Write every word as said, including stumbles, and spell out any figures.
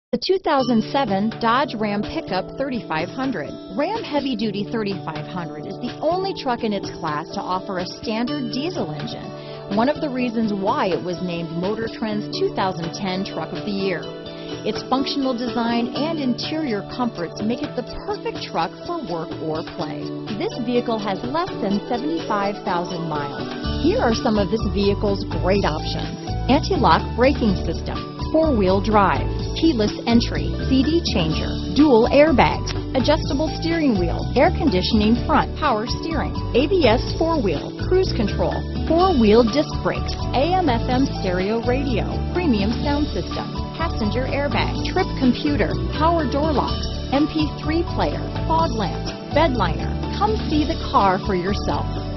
The two thousand seven Dodge Ram Pickup thirty-five hundred. Ram Heavy Duty thirty-five hundred is the only truck in its class to offer a standard diesel engine, one of the reasons why it was named Motor Trend's two thousand ten Truck of the Year. Its functional design and interior comforts make it the perfect truck for work or play. This vehicle has less than seventy-five thousand miles. Here are some of this vehicle's great options: anti-lock braking system, four-wheel drive, keyless entry, C D changer, dual airbags, adjustable steering wheel, air conditioning front, power steering, A B S four-wheel, cruise control, four-wheel disc brakes, A M F M stereo radio, premium sound system, passenger airbag, trip computer, power door locks, M P three player, fog lamps, bed liner. Come see the car for yourself.